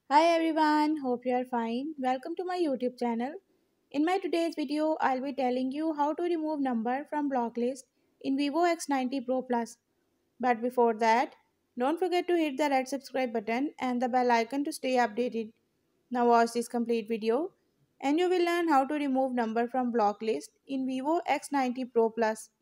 Hi everyone, hope you are fine. Welcome to my YouTube channel. In my today's video, I'll be telling you how to remove number from block list in Vivo X90 Pro Plus. But before that, don't forget to hit the red subscribe button and the bell icon to stay updated. Now watch this complete video and you will learn how to remove number from block list in Vivo X90 Pro Plus.